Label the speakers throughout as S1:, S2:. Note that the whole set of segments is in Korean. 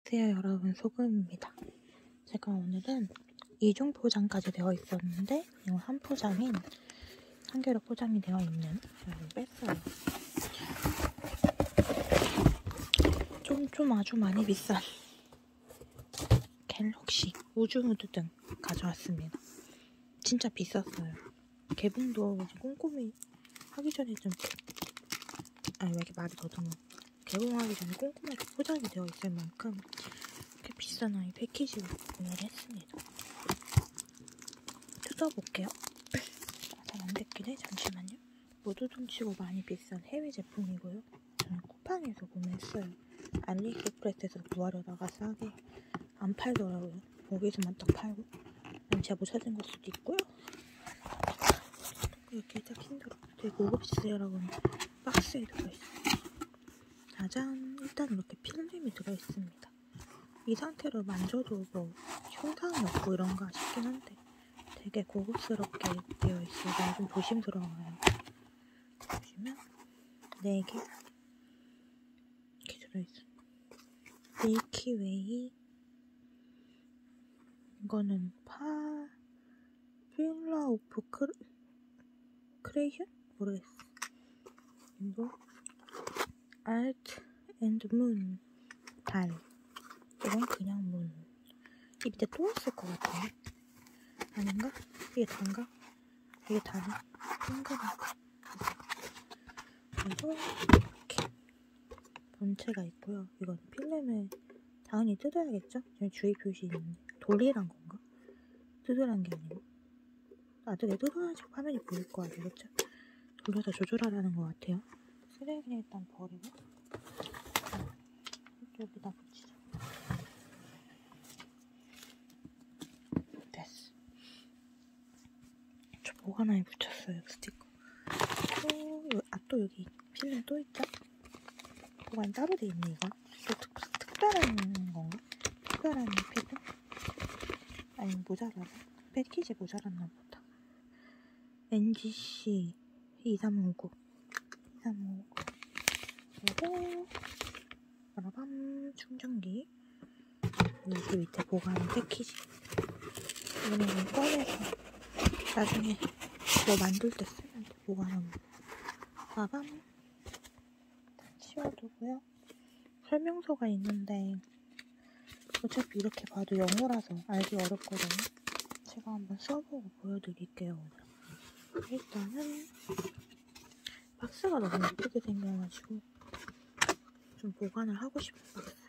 S1: 안녕하세요 여러분, 소금입니다. 제가 오늘은 2중 포장까지 되어 있었는데 이거 한 포장인 한 개로 포장이 되어 있는 이걸 뺐어요. 좀 아주 많이 비싼 갤럭시 우주무드 등 가져왔습니다. 진짜 비쌌어요. 개봉도 꼼꼼히 하기 전에 왜 이렇게 말이 더듬어. 개봉하기 전에 꼼꼼하게 포장이 되어 있을 만큼 이렇게 비싼 아이 패키지로 구매를 했습니다. 뜯어볼게요. 잘 안됐길래 잠시만요. 모두돈 치고 많이 비싼 해외 제품이고요. 저는 쿠팡에서 구매했어요. 알리익스프레스에서 구하려다가 싸게 안 팔더라고요. 거기서만 딱 팔고. 제가 못 찾은 걸 수도 있고요. 이렇게 딱 힘들어. 되게 고급스러운 박스에 들어있어요. 짜잔! 일단 이렇게 필름이 들어있습니다. 이 상태로 만져도 뭐 흉상이 없고 이런가 싶긴 한데 되게 고급스럽게 되어 있어서 좀 조심스러워요. 보시면 4개 이렇게 들어있어요. 밀키웨이, 이거는 필라 오프 크레이션? 모르겠어. 그리고 알트 앤드 문 달, 이건 그냥 문. 이 밑에 또 있을 것 같은데? 아닌가? 이게 단가? 이게 다네? 동그랗고. 그리고 이렇게 본체가 있고요. 이건 필름을 당연히 뜯어야겠죠? 지금 주의 표시 있는데 돌리란 건가? 뜯으란 게 아니고 나중에 뜯어야지 화면이 보일 거 아니겠죠? 돌려서 조절하라는 것 같아요. 쓰레기는 일단 버리고 여기다 붙이자. 됐어. 저 보관함에 붙였어요, 스티커. 또 여기 필름 또 있죠? 보관 따로 돼 있네, 이거. 또 특별한 건가? 특별한 필름? 아니면 모자라나? 패키지 모자랐나 보다. NGC 2359 그리고 빠라밤 충전기. 여기 밑에 보관 패키지. 이거는 꺼내서 나중에 뭐 만들 때 쓰면 돼. 보관하면. 빠밤. 치워두고요. 설명서가 있는데 어차피 이렇게 봐도 영어라서 알기 어렵거든요. 제가 한번 써보고 보여드릴게요. 일단은 박스가 너무 예쁘게 생겨가지고 좀 보관을 하고 싶은 박스.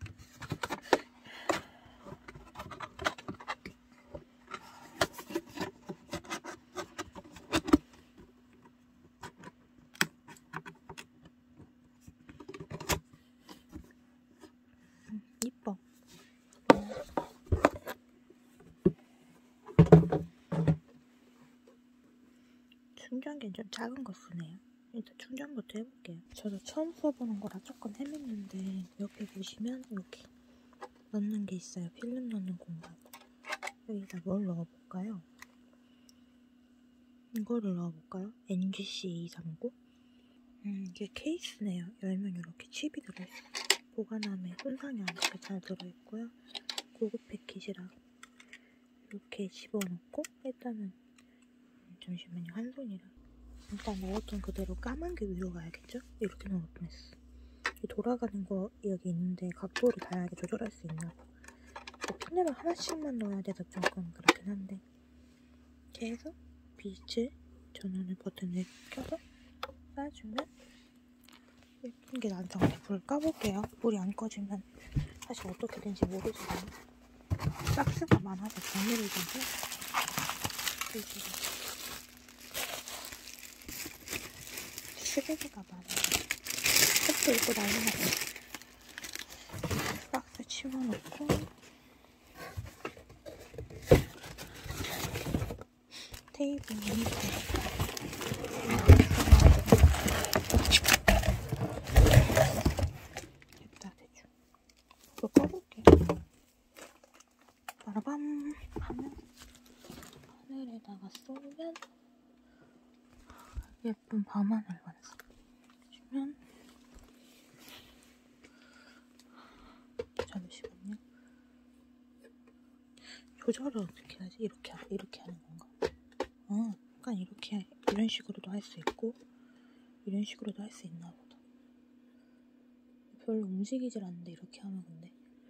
S1: 이뻐. 충전기는 좀 작은 거 쓰네요. 일단 충전부터 해볼게요. 저도 처음 써보는 거라 조금 헤맸는데 옆에 보시면 이렇게 넣는 게 있어요. 필름 넣는 공간. 여기다 뭘 넣어볼까요? 이거를 넣어볼까요? NGC 239? 이게 케이스네요. 열면 이렇게 칩이 들어있어요. 보관함에 손상이 안 되게 잘 들어있고요. 고급 패키지라 이렇게 집어넣고 일단은 잠시만요. 한 손이라 일단 넣었던 그대로 까만 게 위로 가야겠죠? 이렇게 넣을 뻔했어. 돌아가는 거 여기 있는데 각도를 다양하게 조절할 수 있나 봐. 필름을 하나씩만 넣어야 돼서 조금 그렇긴 한데 이렇게 해서 빛을 전원을 버튼을 켜서 쏴주면 예쁜 게 나온 상태. 불을 꺼볼게요. 불이 안 꺼지면 사실 어떻게 되는지 모르지만 박스가 많아서 정리를 좀 해요. 쓰레기가 많아요. 책도 있고 난리 났어요. 박스 치워놓고 테이블 밑에 됐다 대충. 이거 꺼볼게요. 빠라밤 하면 하늘에다가 쏘면 예쁜 밤하늘 완성. 주면 잠시만요. 조절을 어떻게 하지? 이렇게 하는 건가? 약간 이렇게, 이런 식으로도 할 수 있고, 이런 식으로도 할 수 있나 보다. 별로 움직이질 않는데, 이렇게 하면 근데.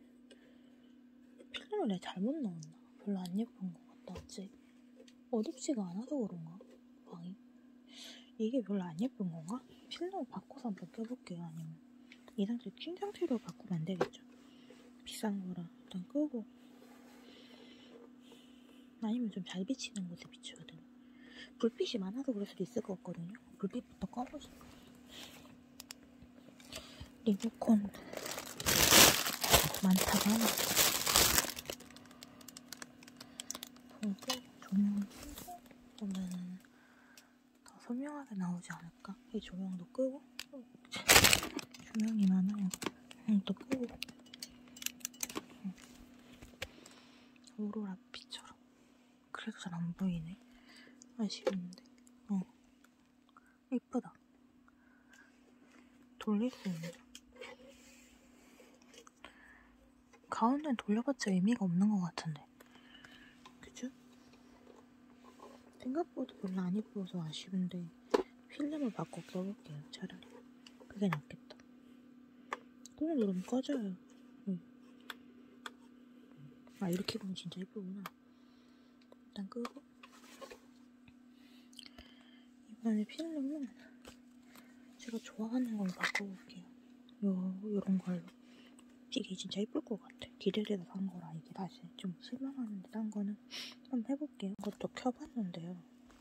S1: 필름을 내가 잘못 넣었나? 별로 안 예쁜 것 같다, 어째? 어둡지가 않아서 그런가? 방이? 이게 별로 안 예쁜 건가? 필름을 바꿔서 한번 껴볼게요, 아니면. 이 상태, 킨 상태로 바꾸면 안 되겠죠? 비싼 거라. 일단 끄고. 아니면 좀 잘 비치는 곳에 비춰야 되나? 불빛이 많아서 그럴 수도 있을 것 같거든요. 불빛부터 꺼보자. 리모컨 많다고 하네. 보고 조명을 끄고 보면은 더 선명하게 나오지 않을까? 이 조명도 끄고 조명이 많아요. 또 끄고 오로라 빛처럼. 그래도 잘 안 보이네. 아쉬운데. 이쁘다. 돌릴 수 있네. 가운데는 돌려봤자 의미가 없는 것 같은데. 그죠? 생각보다 별로 안 이뻐서 아쉬운데 필름을 바꿔 껴볼게요. 차라리 그게 낫겠다. 꾹 누르면 꺼져요. 이렇게 보면 진짜 이쁘구나. 일단 끄고 이번에 필름은 제가 좋아하는 걸로 바꿔볼게요. 요런 걸로. 이게 진짜 이쁠 것 같아. 기대돼서 산 거라 이게 다시 좀 실망하는데 딴 거는 한번 해볼게요. 이것도 켜봤는데요.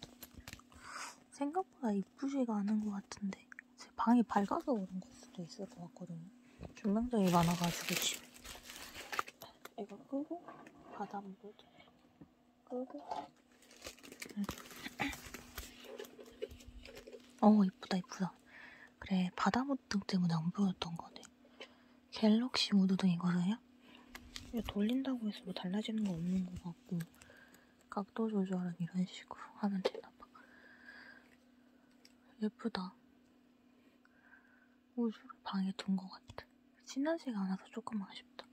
S1: 생각보다 이쁘지가 않은 것 같은데 제 방이 밝아서 그런 걸 수도 있을 것 같거든요. 조명등이 많아가지고 집에. 이거 끄고 바닷물도 끄고 이쁘다. 그래, 바다모등 때문에 안 보였던 거네. 갤럭시 모드등이거든요? 이거 돌린다고 해서 뭐 달라지는 거 없는 것 같고 각도 조절은 이런 식으로 하면 되나봐. 예쁘다. 우주를 방에 둔 것 같아. 진하지가 않아서 조금 아쉽다.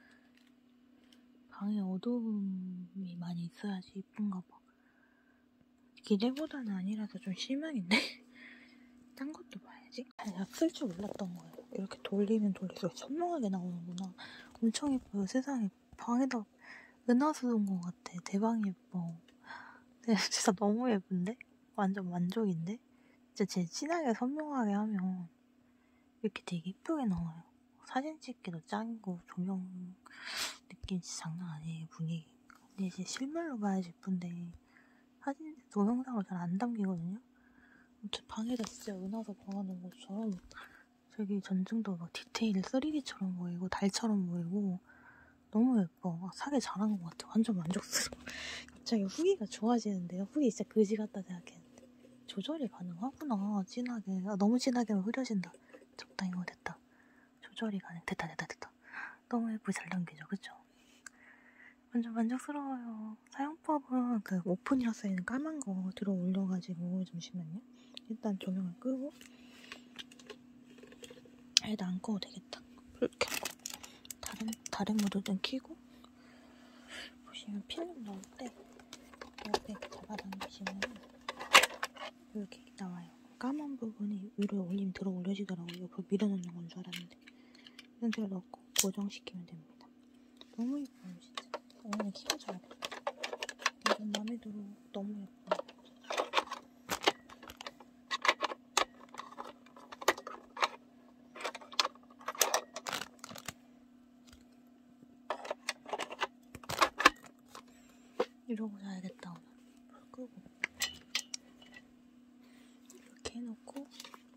S1: 방에 어두움이 많이 있어야지 이쁜가 봐. 기대보다는 아니라서 좀 실망인데? 딴 것도 봐야지. 내가 쓸 줄 몰랐던 거예요. 이렇게 돌리면 돌릴수록 선명하게 나오는구나. 엄청 예뻐요. 세상에. 방에다 은하수 둔 것 같아. 대박 예뻐. 진짜 너무 예쁜데? 완전 만족인데? 진짜 제 진하게 선명하게 하면 이렇게 되게 예쁘게 나와요. 사진 찍기도 짱이고 조명 느낌 진짜 장난 아니에요. 분위기. 근데 이제 실물로 봐야지 예쁜데 사진 동영상으로 잘 안 담기거든요. 아무튼 방에다 진짜 은하수 박아놓은 것처럼 저기 전등도 막 디테일 3D처럼 보이고 달처럼 보이고 너무 예뻐. 막 사길 잘한 것 같아. 완전 만족스러워. 갑자기 후기가 좋아지는데요. 후기 진짜 그지 같다 생각했는데 조절이 가능하구나. 진하게. 너무 진하게 하면 흐려진다. 적당히 됐다. 조절이 가능. 됐다. 너무 예쁘게 잘 담기죠. 그쵸? 완전 만족스러워요. 사용법은 그 오픈이라 써있는 까만 거 들어 올려가지고 잠시만요. 일단 조명을 끄고 일단 안 꺼도 되겠다. 불 켜고 다른 모드든 켜고 보시면 필름 넣을 때 이렇게 잡아당기시면 이렇게 나와요. 까만 부분이 위로 올리면 들어 올려지더라고요. 옆으로 밀어넣는 건 줄 알았는데 이 상태로 넣고 고정시키면 됩니다. 너무 예뻐요 진짜. 오늘 키워줘야겠다. 완전 마음에 들어. 너무 예뻐요. 이러고 자야겠다 오늘. 불 끄고 이렇게 해놓고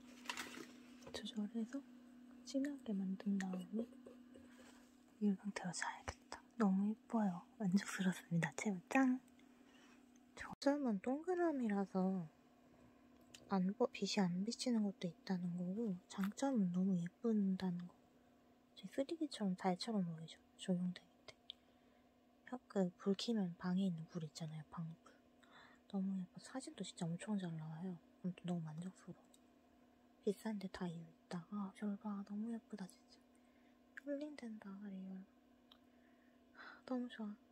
S1: 조절해서 진하게 만든 다음에 이 상태로 자야겠다. 너무 예뻐요. 만족스럽습니다. 제발 짱! 장점은 동그라미라서 빛이 안 비치는 것도 있다는 거고 장점은 너무 예쁜다는 거. 3D처럼 달처럼 보이죠? 조명등일 때. 불 켜면 방에 있는 불 있잖아요. 방불. 너무 예뻐. 사진도 진짜 엄청 잘 나와요. 아무튼 너무 만족스러워. 비싼데 다 이유 있다. 저걸 봐. 너무 예쁘다 진짜. 힐링된다 리얼. 너무 좋아.